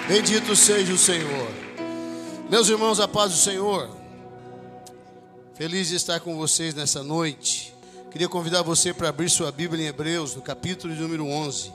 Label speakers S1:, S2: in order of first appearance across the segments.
S1: Bendito seja o Senhor. Meus irmãos, a paz do Senhor. Feliz de estar com vocês nessa noite. Queria convidar você para abrir sua Bíblia em Hebreus, no capítulo de número 11.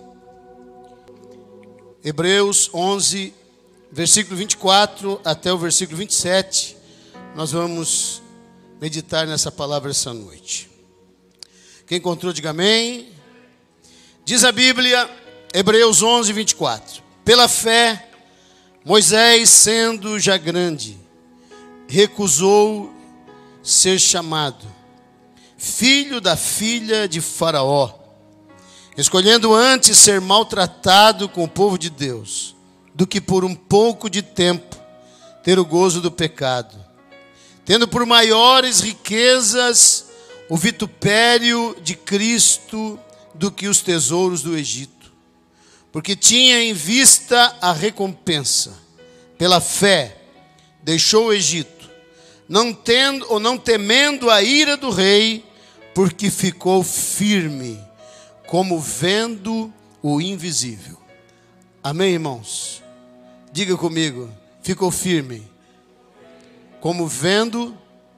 S1: Hebreus 11, versículo 24 até o versículo 27. Nós vamos meditar nessa palavra essa noite. Quem encontrou, diga amém. Diz a Bíblia, Hebreus 11, 24. Pela fé, Moisés, sendo já grande, recusou ser chamado filho da filha de Faraó, escolhendo antes ser maltratado com o povo de Deus, do que por um pouco de tempo ter o gozo do pecado, tendo por maiores riquezas o vitupério de Cristo do que os tesouros do Egito, porque tinha em vista a recompensa. Pela fé deixou o Egito, não temendo a ira do rei, porque ficou firme, como vendo o invisível. Amém, irmãos? Diga comigo, ficou firme, como vendo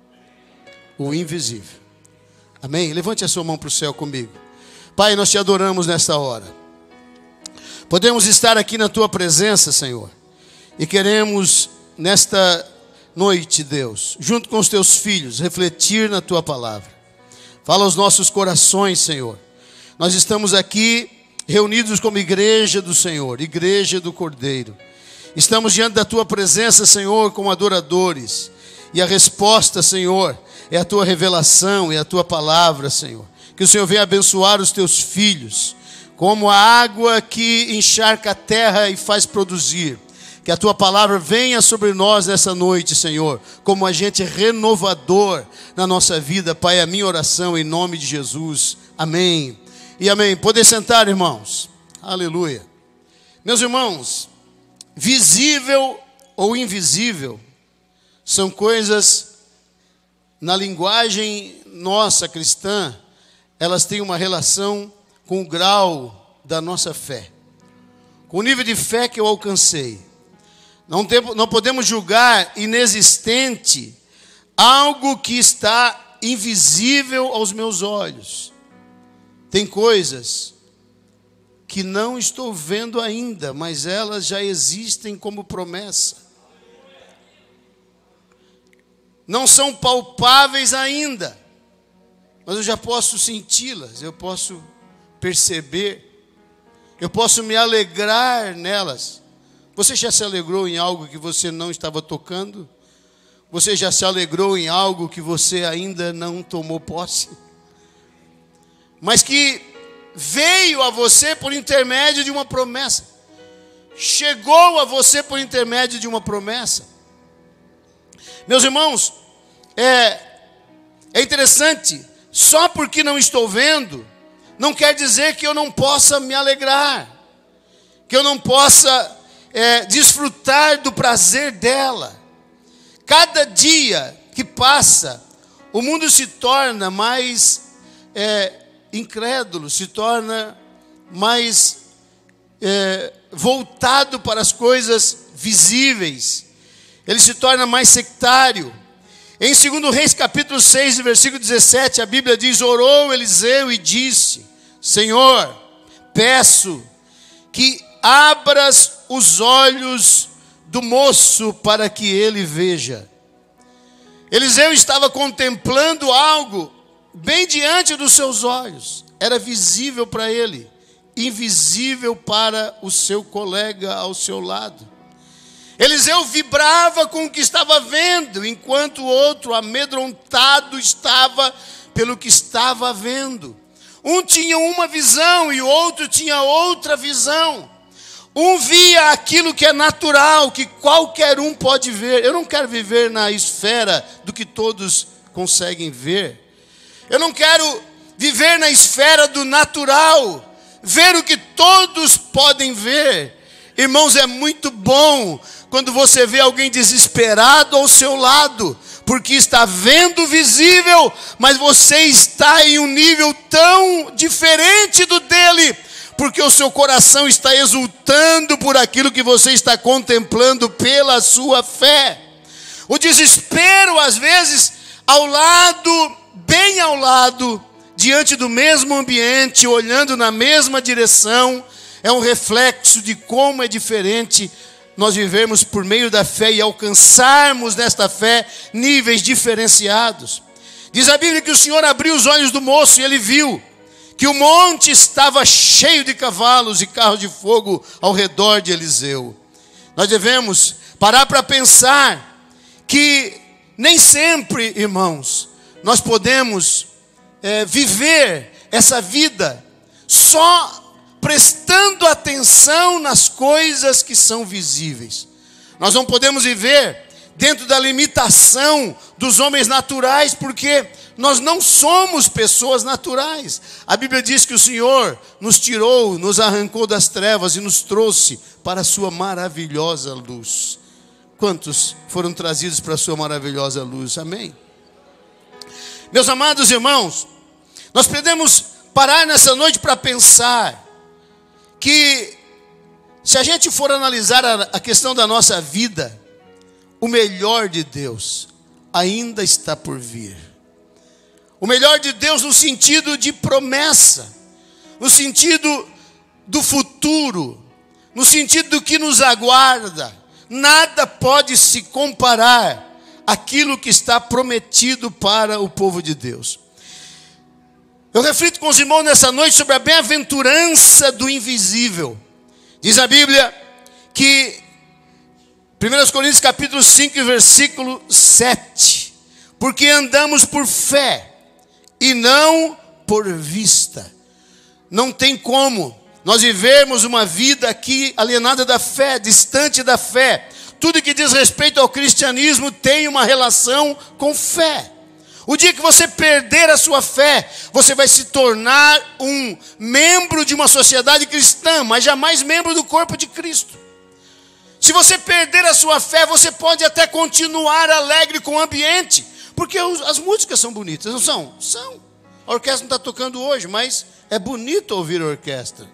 S1: o invisível. Amém? Levante a sua mão para o céu comigo. Pai, nós te adoramos nesta hora. Podemos estar aqui na tua presença, Senhor, e queremos nesta noite, Deus, junto com os teus filhos, refletir na tua palavra. Fala aos nossos corações, Senhor. Nós estamos aqui reunidos como igreja do Senhor, igreja do Cordeiro. Estamos diante da tua presença, Senhor, como adoradores. E a resposta, Senhor, é a tua revelação, é a tua palavra, Senhor. Que o Senhor venha abençoar os teus filhos, como a água que encharca a terra e faz produzir. Que a tua palavra venha sobre nós nessa noite, Senhor, como agente renovador na nossa vida. Pai, é a minha oração em nome de Jesus. Amém. E amém. Poder sentar, irmãos. Aleluia. Meus irmãos, visível ou invisível são coisas, na linguagem nossa cristã, elas têm uma relação com o grau da nossa fé, com o nível de fé que eu alcancei. Não podemos julgar inexistente algo que está invisível aos meus olhos. Tem coisas que não estou vendo ainda, mas elas já existem como promessa. Não são palpáveis ainda, mas eu já posso senti-las, eu posso perceber, eu posso me alegrar nelas. Você já se alegrou em algo que você não estava tocando? Você já se alegrou em algo que você ainda não tomou posse? Mas que veio a você por intermédio de uma promessa. Chegou a você por intermédio de uma promessa. Meus irmãos, é interessante, só porque não estou vendo, não quer dizer que eu não possa me alegrar, que eu não possa desfrutar do prazer dela. Cada dia que passa, o mundo se torna mais incrédulo, se torna mais voltado para as coisas visíveis. Ele se torna mais sectário. Em 2 Reis capítulo 6, versículo 17, a Bíblia diz: orou Eliseu e disse: Senhor, peço que abras os olhos do moço para que ele veja. Eliseu estava contemplando algo bem diante dos seus olhos. Era visível para ele, invisível para o seu colega ao seu lado. Eliseu vibrava com o que estava vendo, enquanto o outro, amedrontado, estava pelo que estava vendo. Um tinha uma visão e o outro tinha outra visão. Um via aquilo que é natural, que qualquer um pode ver. Eu não quero viver na esfera do que todos conseguem ver. Eu não quero viver na esfera do natural, ver o que todos podem ver. Irmãos, é muito bom quando você vê alguém desesperado ao seu lado, porque está vendo visível, mas você está em um nível tão diferente do dele, porque o seu coração está exultando por aquilo que você está contemplando pela sua fé. O desespero, às vezes, ao lado, bem ao lado, diante do mesmo ambiente, olhando na mesma direção, é um reflexo de como é diferente nós vivermos por meio da fé e alcançarmos nesta fé níveis diferenciados. Diz a Bíblia que o Senhor abriu os olhos do moço e ele viu que o monte estava cheio de cavalos e carros de fogo ao redor de Eliseu. Nós devemos parar para pensar que nem sempre, irmãos, nós podemos viver essa vida só prestando atenção nas coisas que são visíveis. Nós não podemos viver dentro da limitação dos homens naturais, porque nós não somos pessoas naturais. A Bíblia diz que o Senhor nos tirou, nos arrancou das trevas e nos trouxe para a sua maravilhosa luz. Quantos foram trazidos para a sua maravilhosa luz? Amém? Meus amados irmãos, nós podemos parar nessa noite para pensar que, se a gente for analisar a questão da nossa vida, o melhor de Deus ainda está por vir. O melhor de Deus no sentido de promessa, no sentido do futuro, no sentido do que nos aguarda. Nada pode se comparar àquilo que está prometido para o povo de Deus. Eu reflito com os irmãos nessa noite sobre a bem-aventurança do invisível. Diz a Bíblia que 1 Coríntios capítulo 5, versículo 7. Porque andamos por fé e não por vista. Não tem como nós vivermos uma vida aqui alienada da fé, distante da fé. Tudo que diz respeito ao cristianismo tem uma relação com fé. O dia que você perder a sua fé, você vai se tornar um membro de uma sociedade cristã, mas jamais membro do corpo de Cristo. Se você perder a sua fé, você pode até continuar alegre com o ambiente, porque as músicas são bonitas, não são? São. A orquestra não está tocando hoje, mas é bonito ouvir a orquestra.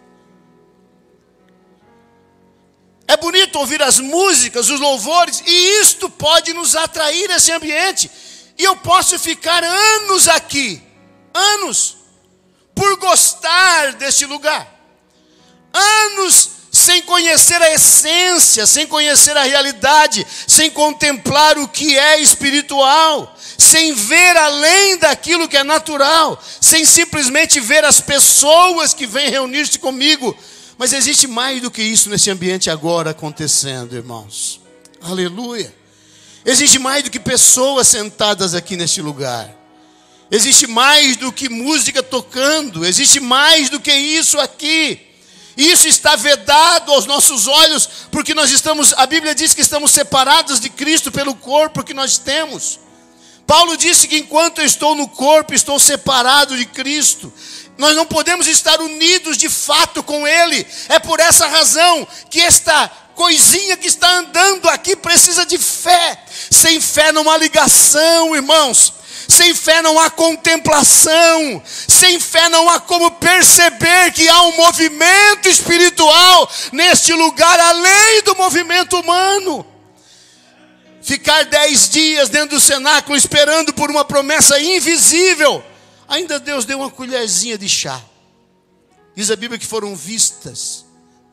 S1: É bonito ouvir as músicas, os louvores, e isto pode nos atrair esse ambiente. E eu posso ficar anos aqui, anos, por gostar deste lugar. Anos sem conhecer a essência, sem conhecer a realidade, sem contemplar o que é espiritual, sem ver além daquilo que é natural, sem simplesmente ver as pessoas que vêm reunir-se comigo. Mas existe mais do que isso nesse ambiente agora acontecendo, irmãos. Aleluia. Existe mais do que pessoas sentadas aqui neste lugar. Existe mais do que música tocando. Existe mais do que isso aqui. Isso está vedado aos nossos olhos, porque a Bíblia diz que estamos separados de Cristo pelo corpo que nós temos. Paulo disse que enquanto eu estou no corpo, estou separado de Cristo. Nós não podemos estar unidos de fato com Ele. É por essa razão que esta coisinha que está andando aqui precisa de fé. Sem fé não há ligação, irmãos. Sem fé não há contemplação. Sem fé não há como perceber que há um movimento espiritual neste lugar, além do movimento humano. Ficar 10 dias dentro do cenáculo esperando por uma promessa invisível. Ainda Deus deu uma colherzinha de chá. Diz a Bíblia que foram vistas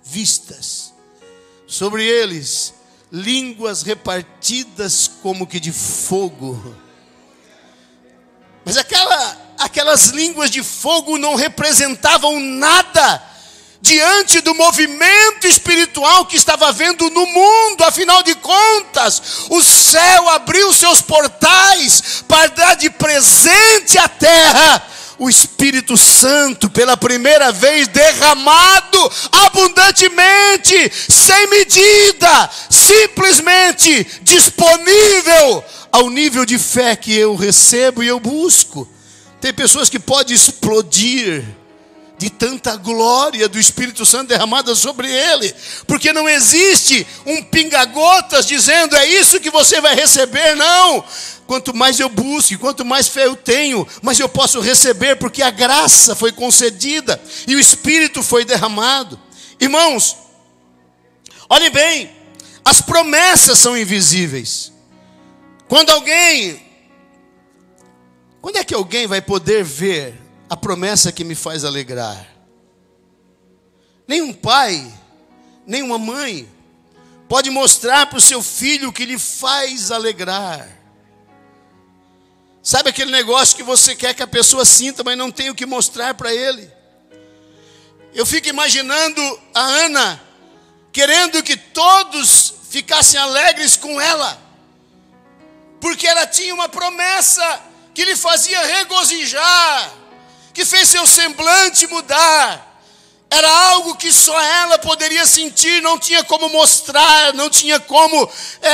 S1: sobre eles línguas repartidas como que de fogo. Mas aquelas línguas de fogo não representavam nada diante do movimento espiritual que estava havendo no mundo. Afinal de contas, o céu abriu seus portais para dar de presente à terra o Espírito Santo, pela primeira vez derramado abundantemente, sem medida, simplesmente disponível ao nível de fé que eu recebo e eu busco. Tem pessoas que podem explodir de tanta glória do Espírito Santo derramada sobre ele, porque não existe um pinga-gotas dizendo é isso que você vai receber, não. Quanto mais eu busco, quanto mais fé eu tenho, mais eu posso receber, porque a graça foi concedida e o Espírito foi derramado. Irmãos, olhem bem, as promessas são invisíveis. Quando é que alguém vai poder ver a promessa que me faz alegrar? Nenhum pai, nenhuma mãe pode mostrar para o seu filho o que lhe faz alegrar. Sabe aquele negócio que você quer que a pessoa sinta, mas não tem o que mostrar para ele? Eu fico imaginando a Ana querendo que todos ficassem alegres com ela, porque ela tinha uma promessa que lhe fazia regozijar, que fez seu semblante mudar. Era algo que só ela poderia sentir, não tinha como mostrar, não tinha como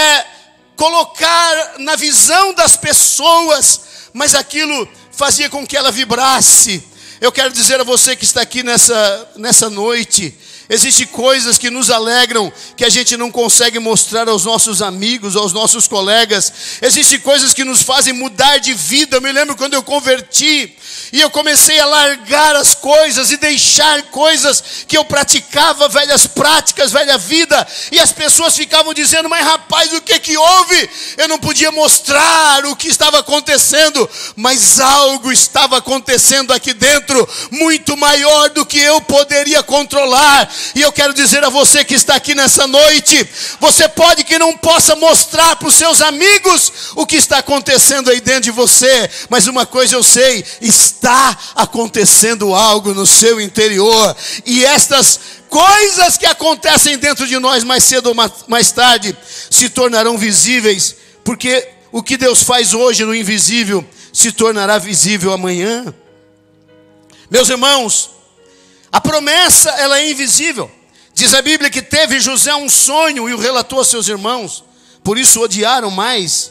S1: colocar na visão das pessoas, mas aquilo fazia com que ela vibrasse. Eu quero dizer a você que está aqui nessa noite, existem coisas que nos alegram, que a gente não consegue mostrar aos nossos amigos, aos nossos colegas. Existem coisas que nos fazem mudar de vida. Eu me lembro quando eu converti, e eu comecei a largar as coisas e deixar coisas que eu praticava, velhas práticas, velha vida. E as pessoas ficavam dizendo, mas rapaz, o que houve? Eu não podia mostrar o que estava acontecendo, mas algo estava acontecendo aqui dentro, muito maior do que eu poderia controlar. E eu quero dizer a você que está aqui nessa noite, você pode que não possa mostrar para os seus amigos o que está acontecendo aí dentro de você, mas uma coisa eu sei, está acontecendo algo no seu interior, e estas coisas que acontecem dentro de nós mais cedo ou mais tarde se tornarão visíveis, porque o que Deus faz hoje no invisível se tornará visível amanhã. Meus irmãos, a promessa, ela é invisível. Diz a Bíblia que teve José um sonho e o relatou aos seus irmãos, por isso odiaram mais.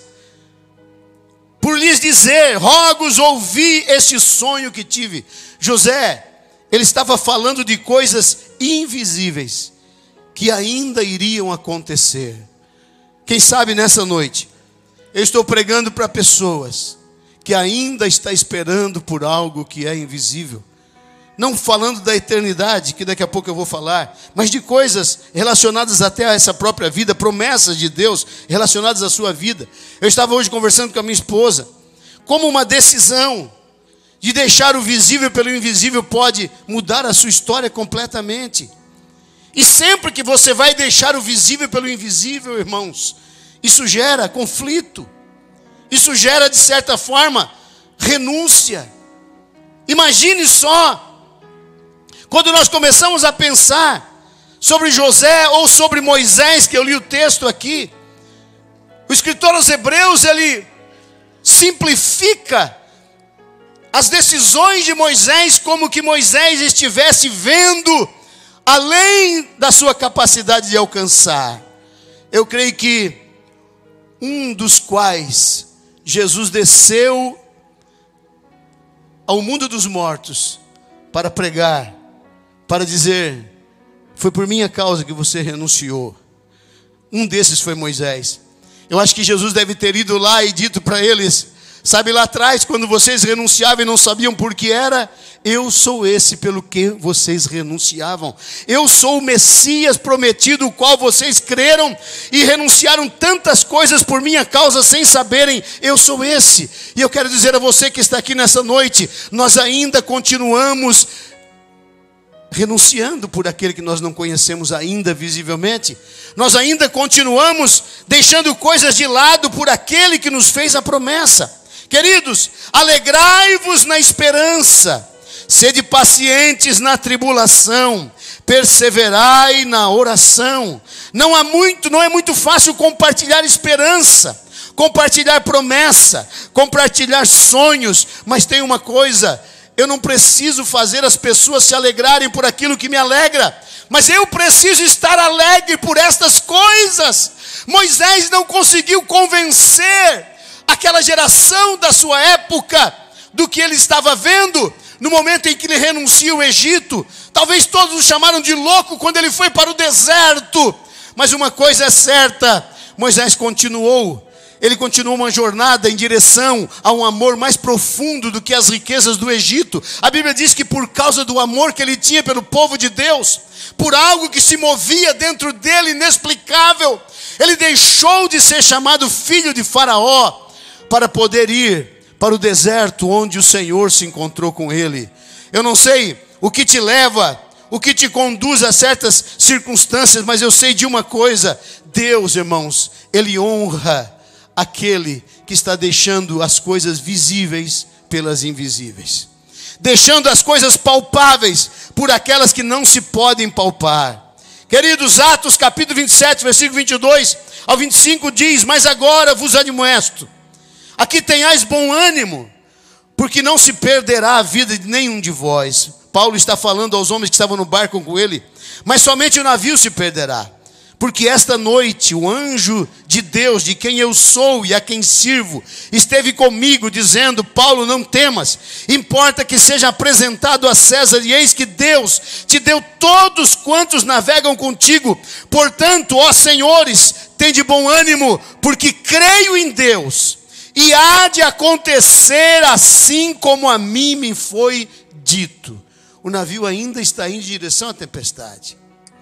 S1: Por lhes dizer, rogo-os, ouvi este sonho que tive. José, ele estava falando de coisas invisíveis, que ainda iriam acontecer. Quem sabe nessa noite, eu estou pregando para pessoas que ainda estão esperando por algo que é invisível. Não falando da eternidade, que daqui a pouco eu vou falar, mas de coisas relacionadas até a essa própria vida, promessas de Deus relacionadas à sua vida. Eu estava hoje conversando com a minha esposa, como uma decisão de deixar o visível pelo invisível pode mudar a sua história completamente. E sempre que você vai deixar o visível pelo invisível, irmãos, isso gera conflito, isso gera de certa forma renúncia. Imagine só, quando nós começamos a pensar sobre José ou sobre Moisés, que eu li o texto aqui, o escritor aos Hebreus, ele simplifica as decisões de Moisés como que Moisés estivesse vendo além da sua capacidade de alcançar. Eu creio que um dos quais Jesus desceu ao mundo dos mortos para pregar, para dizer, foi por minha causa que você renunciou. Um desses foi Moisés. Eu acho que Jesus deve ter ido lá e dito para eles, sabe lá atrás, quando vocês renunciavam e não sabiam por que era, eu sou esse pelo que vocês renunciavam. Eu sou o Messias prometido, o qual vocês creram e renunciaram tantas coisas por minha causa sem saberem, eu sou esse. E eu quero dizer a você que está aqui nessa noite, nós ainda continuamos renunciando por aquele que nós não conhecemos ainda visivelmente. Nós ainda continuamos deixando coisas de lado por aquele que nos fez a promessa. Queridos, alegrai-vos na esperança, sede pacientes na tribulação, perseverai na oração. Não é muito fácil compartilhar esperança, compartilhar promessa, compartilhar sonhos, mas tem uma coisa, eu não preciso fazer as pessoas se alegrarem por aquilo que me alegra, mas eu preciso estar alegre por estas coisas. Moisés não conseguiu convencer aquela geração da sua época do que ele estava vendo, no momento em que ele renuncia ao Egito. Talvez todos o chamaram de louco quando ele foi para o deserto. Mas uma coisa é certa, Moisés continuou. Ele continuou uma jornada em direção a um amor mais profundo do que as riquezas do Egito. A Bíblia diz que por causa do amor que ele tinha pelo povo de Deus, por algo que se movia dentro dele inexplicável, ele deixou de ser chamado filho de Faraó para poder ir para o deserto onde o Senhor se encontrou com ele. Eu não sei o que te leva, o que te conduz a certas circunstâncias, mas eu sei de uma coisa: Deus, irmãos, Ele honra aquele que está deixando as coisas visíveis pelas invisíveis, deixando as coisas palpáveis por aquelas que não se podem palpar. Queridos, Atos capítulo 27, versículo 22 ao 25 diz: mas agora vos admoesto, aqui tenhais bom ânimo, porque não se perderá a vida de nenhum de vós. Paulo está falando aos homens que estavam no barco com ele, mas somente o navio se perderá. Porque esta noite o anjo de Deus, de quem eu sou e a quem sirvo, esteve comigo, dizendo: Paulo, não temas, importa que seja apresentado a César, e eis que Deus te deu todos quantos navegam contigo. Portanto, ó senhores, tende bom ânimo, porque creio em Deus, e há de acontecer assim como a mim me foi dito. O navio ainda está indo em direção à tempestade.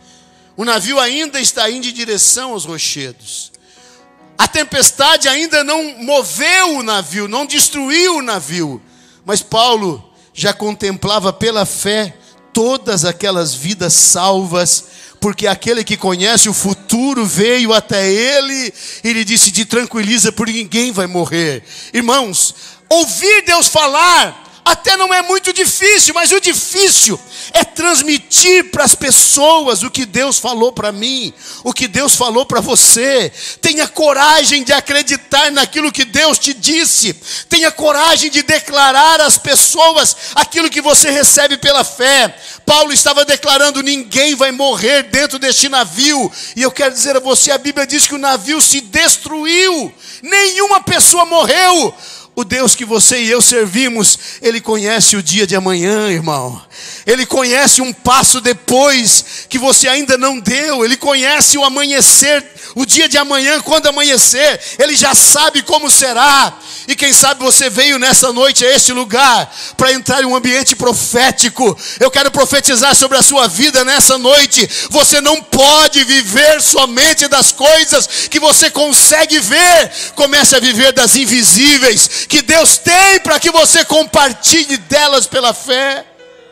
S1: O navio ainda está indo em direção aos rochedos. A tempestade ainda não moveu o navio, não destruiu o navio. Mas Paulo já contemplava pela fé todas aquelas vidas salvas, porque aquele que conhece o futuro veio até ele e lhe disse: te tranquiliza, porque ninguém vai morrer. Irmãos, ouvir Deus falar até não é muito difícil, mas o difícil é transmitir para as pessoas o que Deus falou para mim, o que Deus falou para você. Tenha coragem de acreditar naquilo que Deus te disse. Tenha coragem de declarar às pessoas aquilo que você recebe pela fé. Paulo estava declarando: ninguém vai morrer dentro deste navio. E eu quero dizer a você, a Bíblia diz que o navio se destruiu, nenhuma pessoa morreu. O Deus que você e eu servimos, Ele conhece o dia de amanhã, irmão. Ele conhece um passo depois que você ainda não deu. Ele conhece o amanhecer, o dia de amanhã, quando amanhecer. Ele já sabe como será. E quem sabe você veio nessa noite a este lugar para entrar em um ambiente profético. Eu quero profetizar sobre a sua vida nessa noite. Você não pode viver somente das coisas que você consegue ver. Comece a viver das invisíveis que Deus tem para que você compartilhe delas pela fé.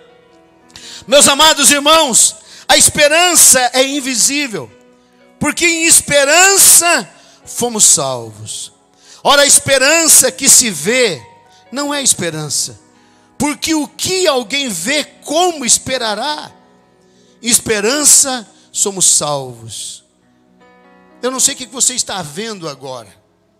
S1: Meus amados irmãos, a esperança é invisível, porque em esperança fomos salvos. Ora, a esperança que se vê não é esperança, porque o que alguém vê, como esperará? Em esperança somos salvos. Eu não sei o que você está vendo agora.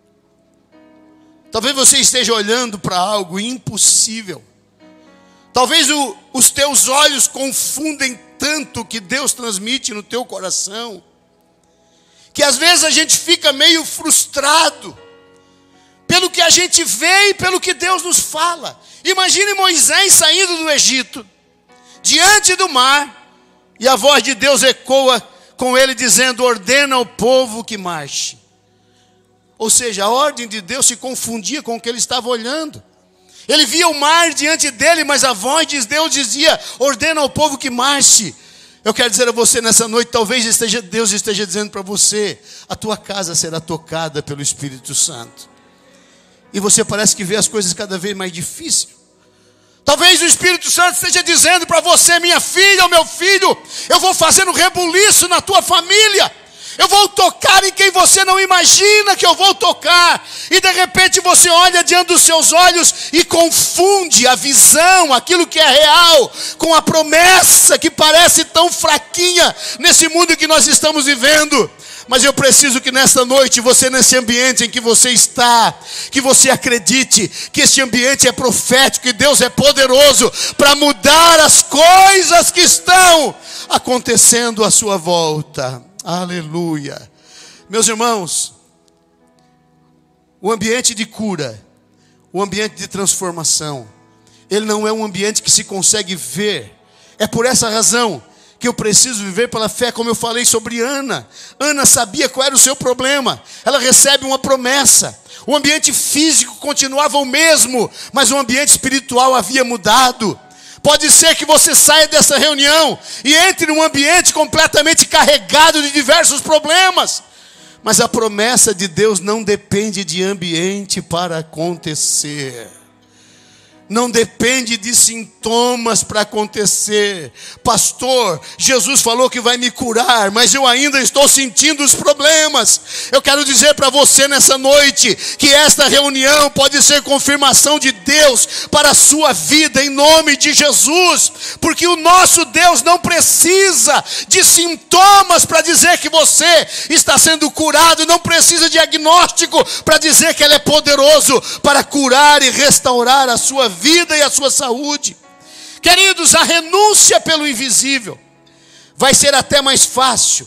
S1: Talvez você esteja olhando para algo impossível. Talvez os teus olhos confundem tanto o que Deus transmite no teu coração, que às vezes a gente fica meio frustrado pelo que a gente vê e pelo que Deus nos fala. Imagine Moisés saindo do Egito, diante do mar, e a voz de Deus ecoa com ele dizendo: ordena ao povo que marche. Ou seja, a ordem de Deus se confundia com o que ele estava olhando. Ele via o mar diante dele, mas a voz de Deus dizia: ordena ao povo que marche. Eu quero dizer a você nessa noite, talvez Deus esteja dizendo para você: a tua casa será tocada pelo Espírito Santo. E você parece que vê as coisas cada vez mais difíceis. Talvez o Espírito Santo esteja dizendo para você: minha filha ou meu filho, eu vou fazer um rebuliço na tua família. Eu vou tocar em quem você não imagina que eu vou tocar. E de repente você olha diante dos seus olhos e confunde a visão, aquilo que é real, com a promessa que parece tão fraquinha nesse mundo que nós estamos vivendo. Mas eu preciso que nesta noite, você nesse ambiente em que você está, que você acredite que este ambiente é profético e Deus é poderoso para mudar as coisas que estão acontecendo à sua volta. Aleluia. Meus irmãos, o ambiente de cura, o ambiente de transformação, ele não é um ambiente que se consegue ver. É por essa razão que eu preciso viver pela fé, como eu falei sobre Ana. Ana sabia qual era o seu problema. Ela recebe uma promessa. O ambiente físico continuava o mesmo, mas o ambiente espiritual havia mudado. Pode ser que você saia dessa reunião e entre num ambiente completamente carregado de diversos problemas. Mas a promessa de Deus não depende de ambiente para acontecer. Não depende de sintomas para acontecer. Pastor, Jesus falou que vai me curar, mas eu ainda estou sentindo os problemas. Eu quero dizer para você nessa noite, que esta reunião pode ser confirmação de Deus para a sua vida, em nome de Jesus. Porque o nosso Deus não precisa de sintomas para dizer que você está sendo curado. Não precisa de diagnóstico para dizer que Ele é poderoso para curar e restaurar a sua vida e a sua saúde. Queridos, a renúncia pelo invisível vai ser até mais fácil.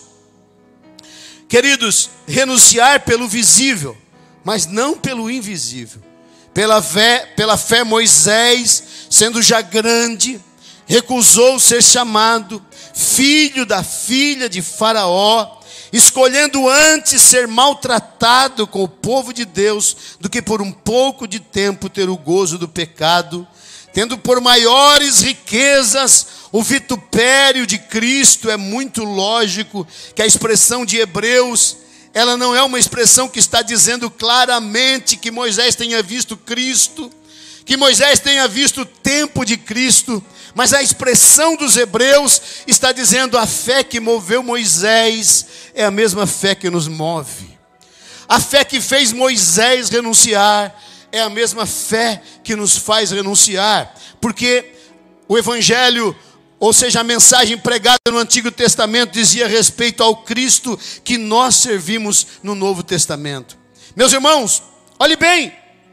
S1: Queridos, renunciar pelo visível, mas não pelo invisível. Pela fé Moisés, sendo já grande, recusou ser chamado filho da filha de Faraó, escolhendo antes ser maltratado com o povo de Deus, do que por um pouco de tempo ter o gozo do pecado, tendo por maiores riquezas o vitupério de Cristo. É muito lógico que a expressão de Hebreus, ela não é uma expressão que está dizendo claramente que Moisés tenha visto Cristo, que Moisés tenha visto o tempo de Cristo, mas a expressão dos Hebreus está dizendo: a fé que moveu Moisés é a mesma fé que nos move. A fé que fez Moisés renunciar é a mesma fé que nos faz renunciar. Porque o Evangelho, ou seja, a mensagem pregada no Antigo Testamento, dizia respeito ao Cristo que nós servimos no Novo Testamento. Meus irmãos, olhe bem,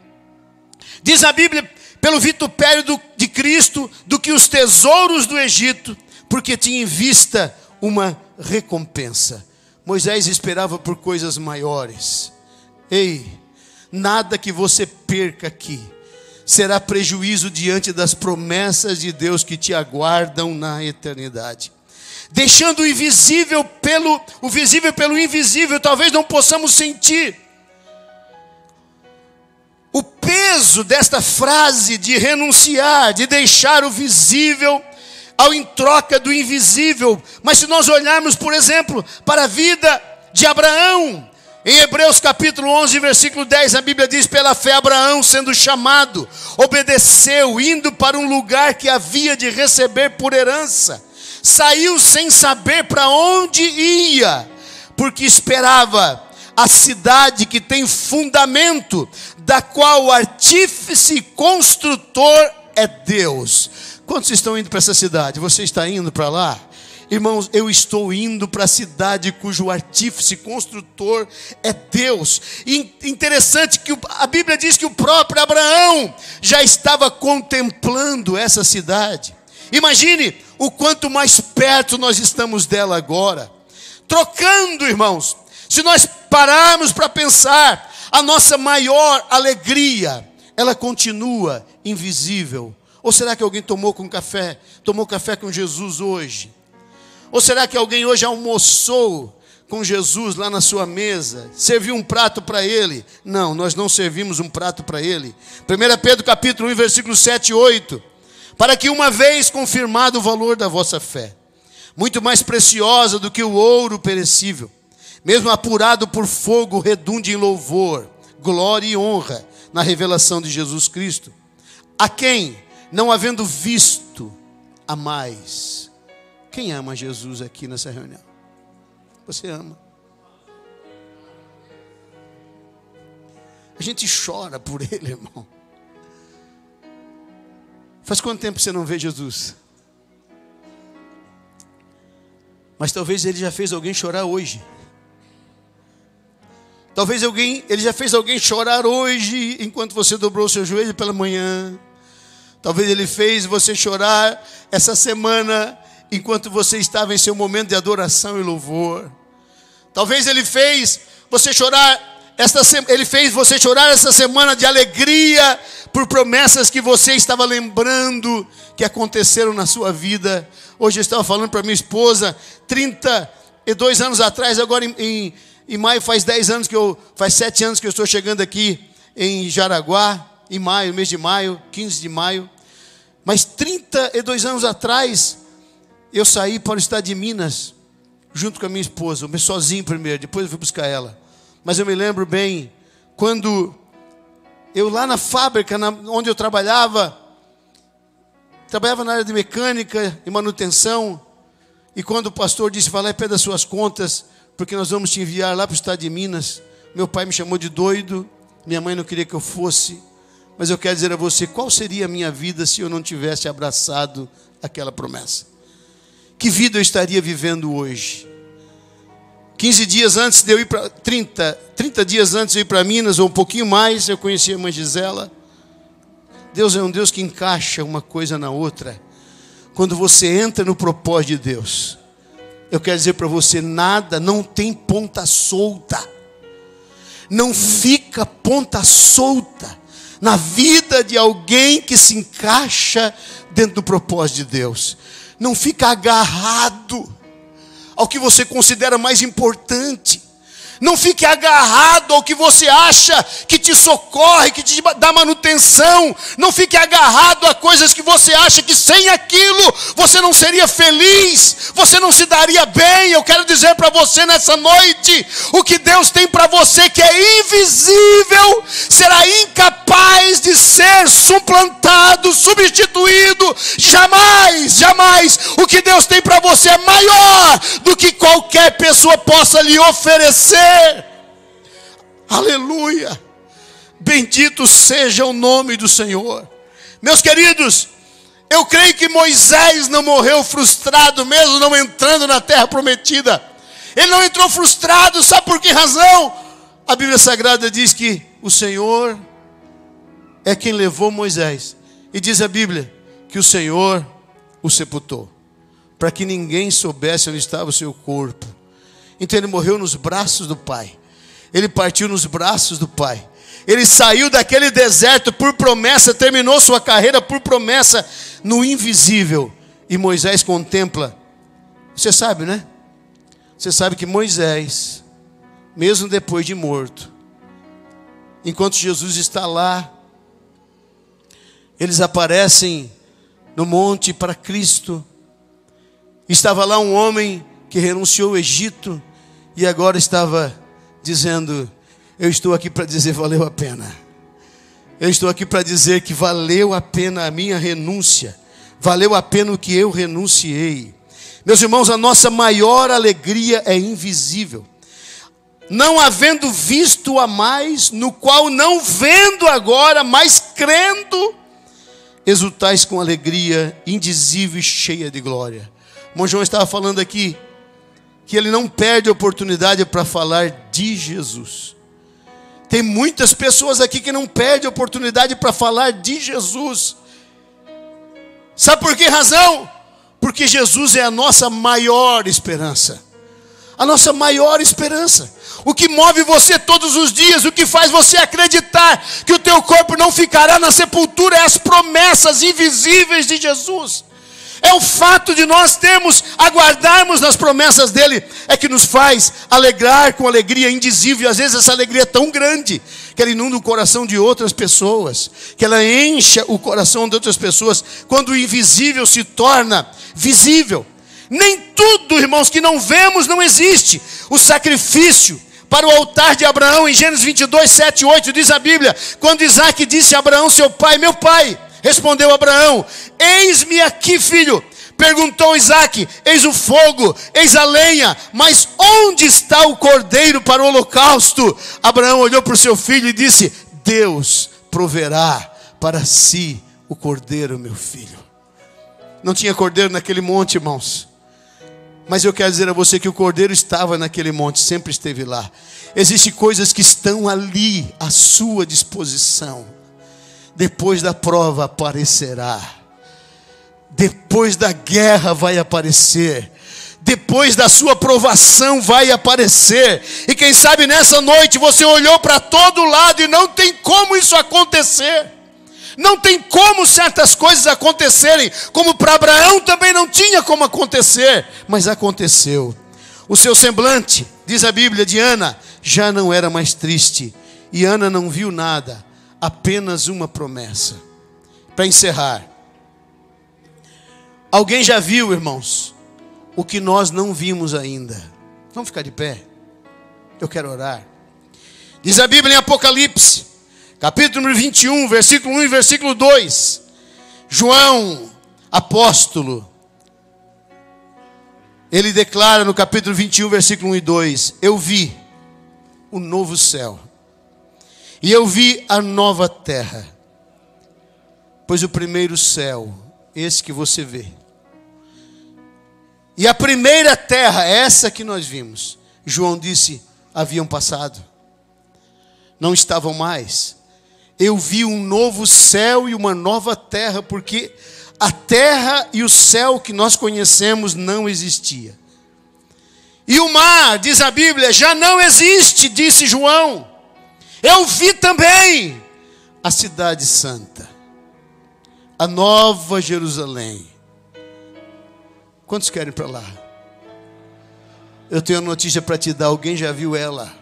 S1: diz a Bíblia: pelo vitupério de Cristo, do que os tesouros do Egito, porque tinha em vista uma recompensa. Moisés esperava por coisas maiores. Ei, nada que você perca aqui será prejuízo diante das promessas de Deus que te aguardam na eternidade. Deixando o visível pelo invisível, talvez não possamos sentir o peso desta frase de renunciar, de deixar o visível em troca do invisível. Mas se nós olharmos, por exemplo, para a vida de Abraão, em Hebreus capítulo 11, versículo 10, a Bíblia diz: pela fé Abraão, sendo chamado, obedeceu, indo para um lugar que havia de receber por herança. Saiu sem saber para onde ia, porque esperava a cidade que tem fundamento, da qual o artífice e construtor é Deus. Quantos estão indo para essa cidade? Você está indo para lá? Irmãos, eu estou indo para a cidade cujo artífice e construtor é Deus. E interessante que a Bíblia diz que o próprio Abraão já estava contemplando essa cidade. Imagine o quanto mais perto nós estamos dela agora. Trocando, irmãos, se nós pararmos para pensar, a nossa maior alegria, ela continua invisível. Ou será que alguém tomou café com Jesus hoje? Ou será que alguém hoje almoçou com Jesus lá na sua mesa? Serviu um prato para ele? Não, nós não servimos um prato para ele. 1 Pedro capítulo 1, versículo 7 e 8. Para que uma vez confirmado o valor da vossa fé, muito mais preciosa do que o ouro perecível, mesmo apurado por fogo, redunde em louvor, glória e honra na revelação de Jesus Cristo, a quem, não havendo visto, amais. Quem ama Jesus aqui nessa reunião? Você ama. A gente chora por ele, irmão. Faz quanto tempo você não vê Jesus? Mas talvez ele já fez alguém chorar hoje. Talvez ele já fez alguém chorar hoje, enquanto você dobrou o seu joelho pela manhã. Talvez ele fez você chorar essa semana, enquanto você estava em seu momento de adoração e louvor. Talvez ele fez você chorar Ele fez você chorar essa semana de alegria por promessas que você estava lembrando que aconteceram na sua vida. Hoje eu estava falando para minha esposa, 32 anos atrás, agora em maio faz 7 anos que eu estou chegando aqui em Jaraguá, em maio, mês de maio, 15 de maio. Mas 32 anos atrás, eu saí para o estado de Minas, junto com a minha esposa, sozinho primeiro, depois eu fui buscar ela. Mas eu me lembro bem, quando eu lá na fábrica, onde eu trabalhava na área de mecânica e manutenção, e quando o pastor disse, vai lá e pede as suas contas, porque nós vamos te enviar lá para o estado de Minas, meu pai me chamou de doido, minha mãe não queria que eu fosse, mas eu quero dizer a você, qual seria a minha vida se eu não tivesse abraçado aquela promessa? Que vida eu estaria vivendo hoje? 15 dias antes de eu ir para 30 dias antes de eu ir para Minas, ou um pouquinho mais, eu conheci a irmã Gisela. Deus é um Deus que encaixa uma coisa na outra. Quando você entra no propósito de Deus, eu quero dizer para você, nada, não tem ponta solta. Não fica ponta solta na vida de alguém que se encaixa dentro do propósito de Deus. Não fica agarrado ao que você considera mais importante. Não fique agarrado ao que você acha que te socorre, que te dá manutenção. Não fique agarrado a coisas que você acha que sem aquilo você não seria feliz, você não se daria bem. Eu quero dizer para você nessa noite, o que Deus tem para você que é invisível, será incapaz de ser suplantado, substituído. Jamais, jamais. O que Deus tem para você é maior do que qualquer pessoa possa lhe oferecer. Aleluia, bendito seja o nome do Senhor. Meus queridos, eu creio que Moisés não morreu frustrado, mesmo não entrando na terra prometida. Ele não entrou frustrado, sabe por que razão? A Bíblia Sagrada diz que o Senhor é quem levou Moisés, e diz a Bíblia que o Senhor o sepultou, para que ninguém soubesse onde estava o seu corpo. Então ele morreu nos braços do Pai. Ele partiu nos braços do Pai. Ele saiu daquele deserto por promessa, terminou sua carreira por promessa no invisível. E Moisés contempla. Você sabe, né? Você sabe que Moisés, mesmo depois de morto, enquanto Jesus está lá, eles aparecem no monte para Cristo. Estava lá um homem que renunciou ao Egito e agora estava dizendo, eu estou aqui para dizer valeu a pena. Eu estou aqui para dizer que valeu a pena a minha renúncia. Valeu a pena o que eu renunciei. Meus irmãos, a nossa maior alegria é invisível. Não havendo visto a mais, no qual não vendo agora, mas crendo, exultais com alegria indizível e cheia de glória. O irmão João estava falando aqui que ele não perde a oportunidade para falar de Jesus. Tem muitas pessoas aqui que não perdem a oportunidade para falar de Jesus. Sabe por que razão? Porque Jesus é a nossa maior esperança. A nossa maior esperança. O que move você todos os dias, o que faz você acreditar que o teu corpo não ficará na sepultura, é as promessas invisíveis de Jesus. É o fato de nós aguardarmos nas promessas dele, é que nos faz alegrar com alegria indizível. Às vezes essa alegria é tão grande, que ela inunda o coração de outras pessoas, que ela encha o coração de outras pessoas, quando o invisível se torna visível. Nem tudo, irmãos, que não vemos não existe. O sacrifício para o altar de Abraão, em Gênesis 22, 7 e 8, diz a Bíblia, quando Isaac disse a Abraão, seu pai, meu pai, respondeu Abraão, eis-me aqui, filho. Perguntou Isaac, eis o fogo, eis a lenha, mas onde está o cordeiro para o holocausto? Abraão olhou para o seu filho e disse, Deus proverá para si o cordeiro, meu filho. Não tinha cordeiro naquele monte, irmãos. Mas eu quero dizer a você que o cordeiro estava naquele monte, sempre esteve lá. Existem coisas que estão ali à sua disposição. Depois da prova aparecerá. Depois da guerra vai aparecer. depois da sua provação vai aparecer. E quem sabe nessa noite você olhou para todo lado e não tem como isso acontecer. Não tem como certas coisas acontecerem, como para Abraão também não tinha como acontecer, mas aconteceu. O seu semblante, diz a Bíblia, de Ana, já não era mais triste. E Ana não viu nada, apenas uma promessa. Para encerrar, alguém já viu, irmãos, o que nós não vimos ainda? Vamos ficar de pé? Eu quero orar. Diz a Bíblia em Apocalipse, capítulo 21, versículo 1 e versículo 2. João, apóstolo, ele declara no capítulo 21, versículo 1 e 2. Eu vi o novo céu e eu vi a nova terra. Pois o primeiro céu, esse que você vê, e a primeira terra, essa que nós vimos, João disse, haviam passado, não estavam mais. Eu vi um novo céu e uma nova terra, porque a terra e o céu que nós conhecemos não existia. E o mar, diz a Bíblia, já não existe, disse João. Eu vi também a cidade santa, a nova Jerusalém. Quantos querem ir para lá? Eu tenho uma notícia para te dar. Alguém já viu ela?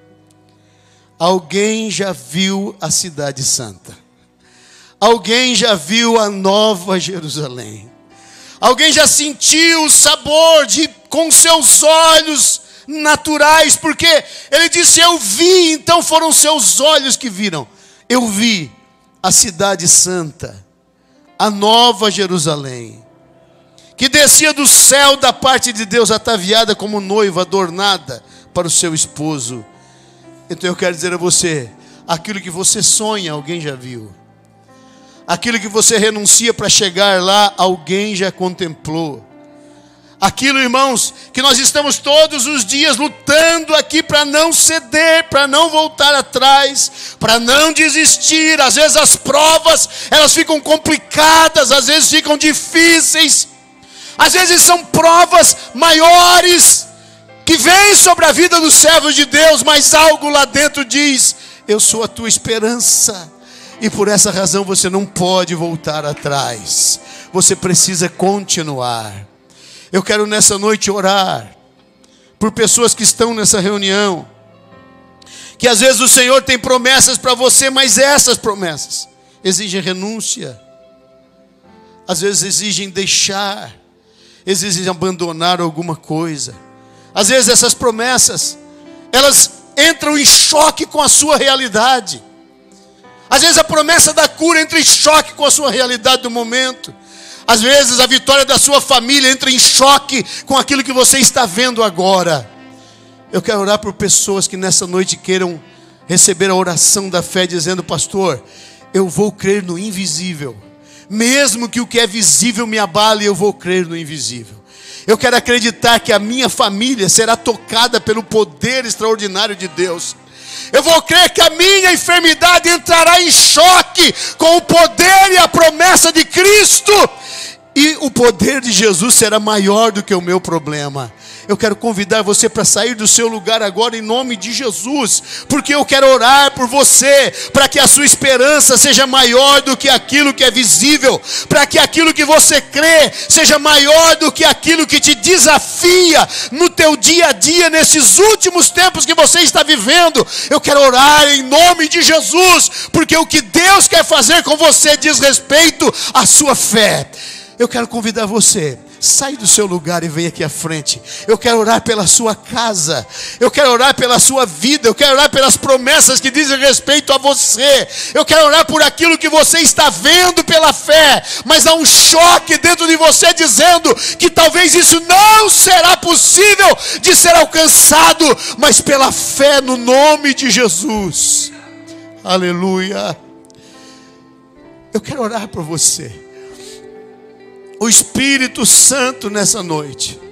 S1: Alguém já viu a cidade santa? Alguém já viu a nova Jerusalém? Alguém já sentiu o sabor com seus olhos naturais? Porque ele disse, eu vi, então foram seus olhos que viram. Eu vi a cidade santa, a nova Jerusalém, que descia do céu da parte de Deus, ataviada como noiva adornada para o seu esposo. Então eu quero dizer a você, aquilo que você sonha, alguém já viu. Aquilo que você renuncia para chegar lá, alguém já contemplou. Aquilo, irmãos, que nós estamos todos os dias lutando aqui para não ceder, para não voltar atrás, para não desistir. Às vezes as provas, elas ficam complicadas, às vezes ficam difíceis. Às vezes são provas maiores que vêm sobre a vida dos servos de Deus, mas algo lá dentro diz, eu sou a tua esperança. E por essa razão você não pode voltar atrás. Você precisa continuar. Eu quero nessa noite orar por pessoas que estão nessa reunião, que às vezes o Senhor tem promessas para você, mas essas promessas exigem renúncia. Às vezes exigem deixar, exigem abandonar alguma coisa. Às vezes essas promessas, elas entram em choque com a sua realidade. Às vezes a promessa da cura entra em choque com a sua realidade do momento. Às vezes a vitória da sua família entra em choque com aquilo que você está vendo agora. Eu quero orar por pessoas que nessa noite queiram receber a oração da fé, dizendo, pastor, eu vou crer no invisível. Mesmo que o que é visível me abale, eu vou crer no invisível. Eu quero acreditar que a minha família será tocada pelo poder extraordinário de Deus. Eu vou crer que a minha enfermidade entrará em choque com o poder e a promessa de Cristo. E o poder de Jesus será maior do que o meu problema. Eu quero convidar você para sair do seu lugar agora em nome de Jesus, porque eu quero orar por você, para que a sua esperança seja maior do que aquilo que é visível, para que aquilo que você crê seja maior do que aquilo que te desafia no teu dia a dia, nesses últimos tempos que você está vivendo. Eu quero orar em nome de Jesus, porque o que Deus quer fazer com você diz respeito à sua fé. Eu quero convidar você, sai do seu lugar e vem aqui à frente. Eu quero orar pela sua casa, eu quero orar pela sua vida, eu quero orar pelas promessas que dizem respeito a você. Eu quero orar por aquilo que você está vendo pela fé, mas há um choque dentro de você dizendo que talvez isso não será possível de ser alcançado, mas pela fé no nome de Jesus. Aleluia. Eu quero orar por você. O Espírito Santo nessa noite,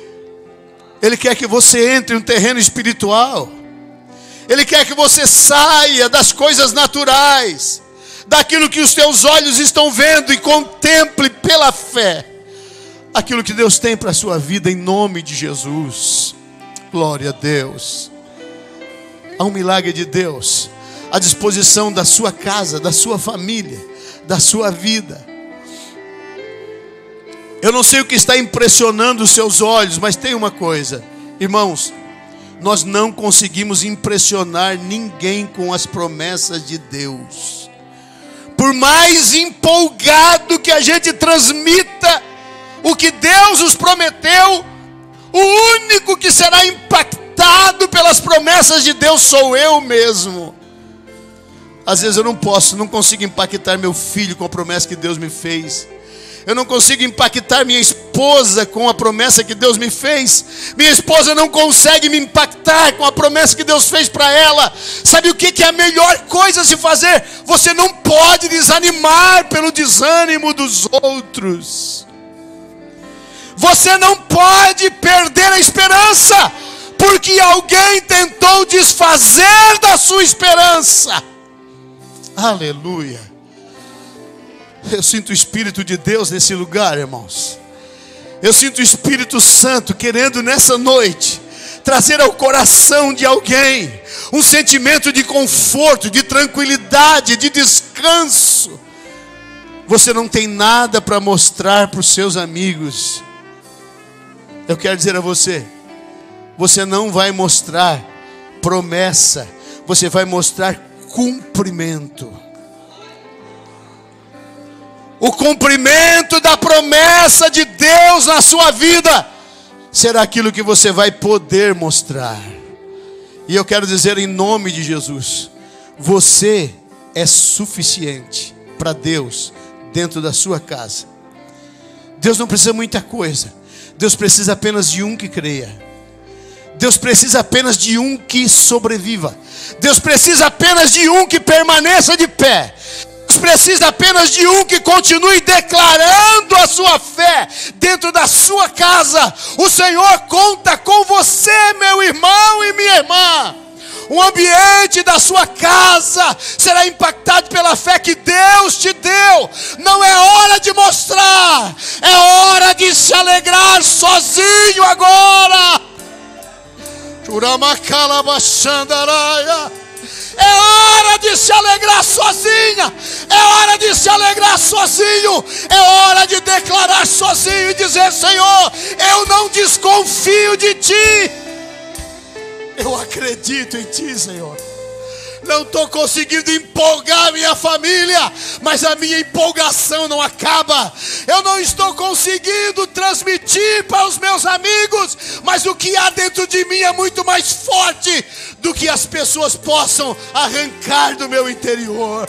S1: Ele quer que você entre em um terreno espiritual. Ele quer que você saia das coisas naturais, daquilo que os teus olhos estão vendo, e contemple pela fé aquilo que Deus tem para a sua vida em nome de Jesus. Glória a Deus. Há um milagre de Deus à disposição da sua casa, da sua família, da sua vida. Eu não sei o que está impressionando os seus olhos, mas tem uma coisa, irmãos, nós não conseguimos impressionar ninguém com as promessas de Deus. Por mais empolgado que a gente transmita o que Deus nos prometeu, o único que será impactado pelas promessas de Deus sou eu mesmo. Às vezes eu não consigo impactar meu filho com a promessa que Deus me fez. Eu não consigo impactar minha esposa com a promessa que Deus me fez. Minha esposa não consegue me impactar com a promessa que Deus fez para ela. Sabe o que é a melhor coisa a se fazer? Você não pode desanimar pelo desânimo dos outros. Você não pode perder a esperança, porque alguém tentou desfazer da sua esperança. Aleluia. Eu sinto o Espírito de Deus nesse lugar, irmãos. Eu sinto o Espírito Santo querendo nessa noite trazer ao coração de alguém um sentimento de conforto, de tranquilidade, de descanso. Você não tem nada para mostrar para os seus amigos. Eu quero dizer a você, você não vai mostrar promessa, você vai mostrar cumprimento. O cumprimento da promessa de Deus na sua vida será aquilo que você vai poder mostrar. E eu quero dizer em nome de Jesus, você é suficiente para Deus dentro da sua casa. Deus não precisa muita coisa. Deus precisa apenas de um que creia. Deus precisa apenas de um que sobreviva. Deus precisa apenas de um que permaneça de pé. Deus precisa apenas de um que continue declarando a sua fé dentro da sua casa. O Senhor conta com você, meu irmão e minha irmã. O ambiente da sua casa será impactado pela fé que Deus te deu. Não é hora de mostrar, é hora de se alegrar sozinho agora. É hora de se alegrar sozinha. É hora de se alegrar sozinho. É hora de declarar sozinho e dizer: Senhor, eu não desconfio de Ti. Eu acredito em Ti, Senhor. Não estou conseguindo empolgar minha família, mas a minha empolgação não acaba. Eu não estou conseguindo transmitir para os meus amigos, mas o que há dentro de mim é muito mais forte do que as pessoas possam arrancar do meu interior.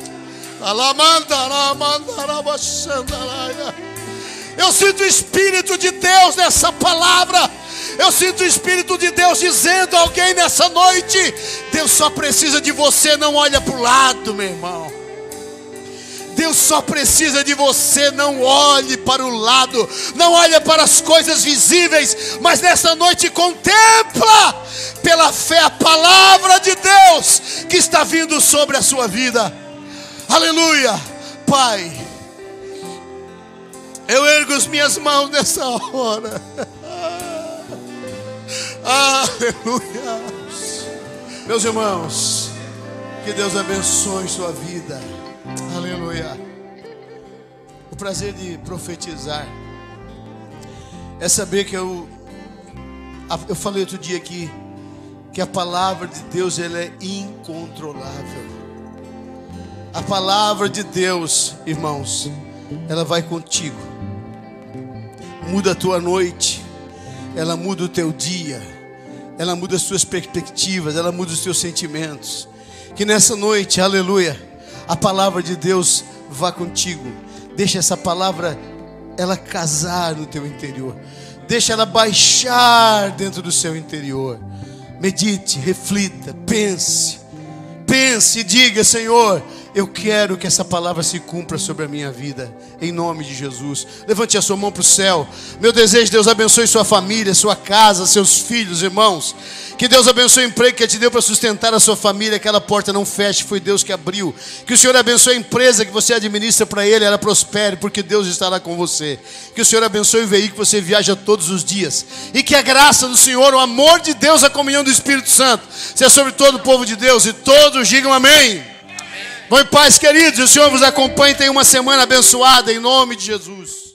S1: Eu sinto o Espírito de Deus nessa palavra. Eu sinto o Espírito de Deus dizendo a alguém nessa noite: Deus só precisa de você, não olha para o lado, meu irmão. Deus só precisa de você, não olhe para o lado, não olhe para as coisas visíveis, mas nessa noite contempla pela fé a palavra de Deus que está vindo sobre a sua vida. Aleluia. Pai, eu ergo as minhas mãos nessa hora. Aleluia. Meus irmãos, que Deus abençoe sua vida. Aleluia. O prazer de profetizar é saber que eu falei outro dia aqui que a palavra de Deus, ela é incontrolável. A palavra de Deus, irmãos, ela vai contigo. Muda a tua noite, ela muda o teu dia, ela muda as tuas perspectivas, ela muda os teus sentimentos. Que nessa noite, aleluia, a palavra de Deus vá contigo. Deixa essa palavra, ela casar no teu interior. Deixa ela baixar dentro do seu interior. Medite, reflita, pense e diga: Senhor, Eu quero que essa palavra se cumpra sobre a minha vida, em nome de Jesus. Levante a sua mão para o céu. Meu desejo, Deus abençoe sua família, sua casa, seus filhos, irmãos. Que Deus abençoe o emprego que te deu para sustentar a sua família, aquela porta não feche, foi Deus que abriu. Que o Senhor abençoe a empresa que você administra para Ele, ela prospere, porque Deus estará com você. Que o Senhor abençoe o veículo que você viaja todos os dias. E que a graça do Senhor, o amor de Deus, a comunhão do Espírito Santo, seja sobre todo o povo de Deus, e todos digam amém. Vão em paz, queridos, o Senhor vos acompanhe, tenha uma semana abençoada, em nome de Jesus.